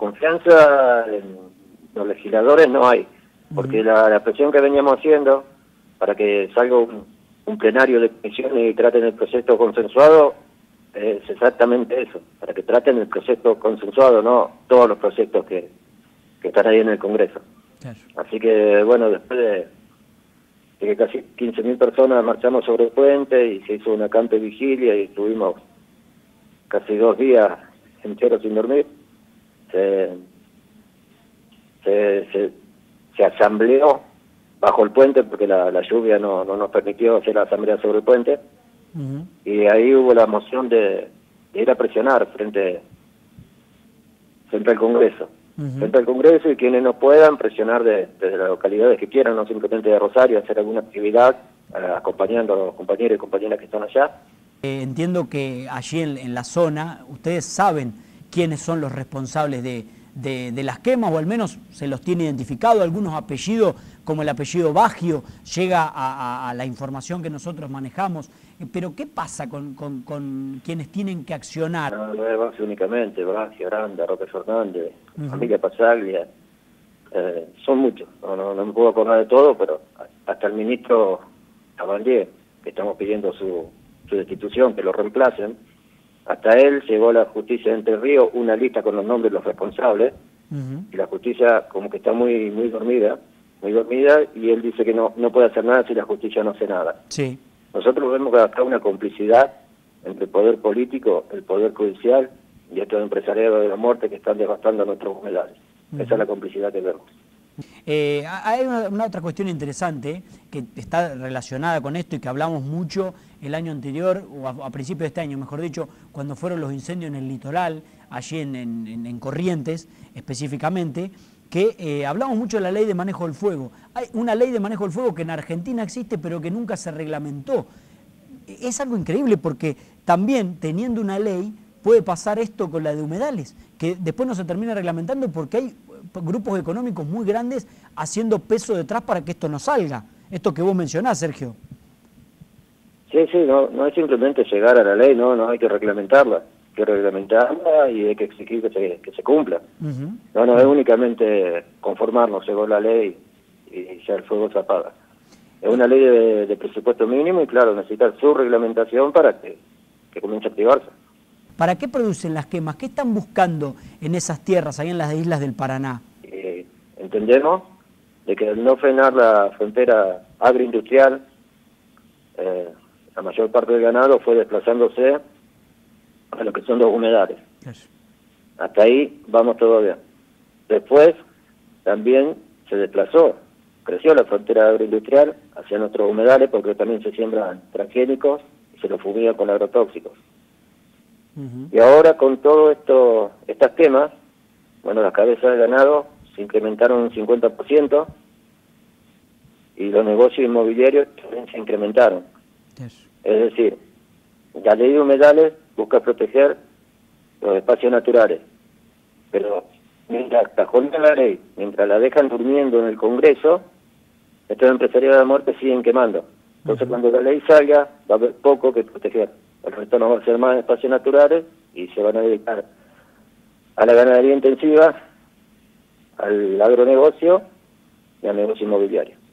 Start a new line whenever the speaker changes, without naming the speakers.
confianza en los legisladores no hay, porque la presión que veníamos haciendo para que salga un plenario de comisión y traten el proyecto consensuado es exactamente eso, para que traten el proyecto consensuado, no todos los proyectos que están ahí en el Congreso. Claro. Así que, bueno, después de que casi 15.000 personas marchamos sobre el puente y se hizo una campe vigilia y estuvimos casi 2 días enteros sin dormir, se asambleó bajo el puente porque la lluvia no nos permitió hacer la asamblea sobre el puente, y ahí hubo la moción de ir a presionar frente al Congreso. Frente al Congreso, y quienes no puedan presionar desde las localidades que quieran, no simplemente de Rosario, hacer alguna actividad acompañando a los compañeros y compañeras que están allá.
Entiendo que allí en la zona ustedes saben quiénes son los responsables de las quemas, o al menos se los tiene identificado, algunos apellidos como el apellido Baggio, llega a la información que nosotros manejamos, pero ¿qué pasa con quienes tienen que accionar?
No es Baggio únicamente, Baggio, Aranda, Roque Fernández, familia Pasaglia, son muchos, no me puedo acordar de todo, pero hasta el ministro Cavalier, que estamos pidiendo su destitución, que lo reemplacen. Hasta él llegó a la justicia de Entre Ríos una lista con los nombres de los responsables, y la justicia como que está muy dormida, y él dice que no puede hacer nada si la justicia no hace nada. Sí. Nosotros vemos que acá una complicidad entre el poder político, el poder judicial y estos empresarios de la muerte que están devastando nuestros humedales. Esa es la complicidad que vemos.
Hay una otra cuestión interesante que está relacionada con esto y que hablamos mucho el año anterior, o a principios de este año, mejor dicho, cuando fueron los incendios en el litoral, allí en Corrientes específicamente, que hablamos mucho de la ley de manejo del fuego. Hay una ley de manejo del fuego que en Argentina existe pero que nunca se reglamentó. Es algo increíble porque también teniendo una ley puede pasar esto con la de humedales, que después no se termina reglamentando porque hay grupos económicos muy grandes haciendo peso detrás para que esto no salga. Esto que vos mencionás, Sergio.
Sí, no es simplemente llegar a la ley, no hay que reglamentarla. Hay que reglamentarla y hay que exigir que se cumpla. No es únicamente conformarnos, llegó la ley y ya el fuego se apaga. Es una ley de presupuesto mínimo y claro, necesita su reglamentación para que comience a activarse.
¿Para qué producen las quemas? ¿Qué están buscando en esas tierras, ahí en las islas del Paraná?
Entendemos de que al no frenar la frontera agroindustrial, la mayor parte del ganado fue desplazándose a lo que son los humedales. Eso. Hasta ahí vamos todo bien. Después también se desplazó, creció la frontera agroindustrial hacia nuestros humedales porque también se siembran transgénicos y se los fumiga con agrotóxicos. Y ahora con todo estas quemas, bueno, las cabezas de ganado se incrementaron un 50% y los negocios inmobiliarios también se incrementaron. Eso. Es decir, la ley de humedales busca proteger los espacios naturales, pero mientras cajonean la ley, mientras la dejan durmiendo en el Congreso, estos empresarios de la muerte siguen quemando. Entonces cuando la ley salga va a haber poco que proteger. El resto no va a ser más espacios naturales y se van a dedicar a la ganadería intensiva, al agronegocio y al negocio inmobiliario.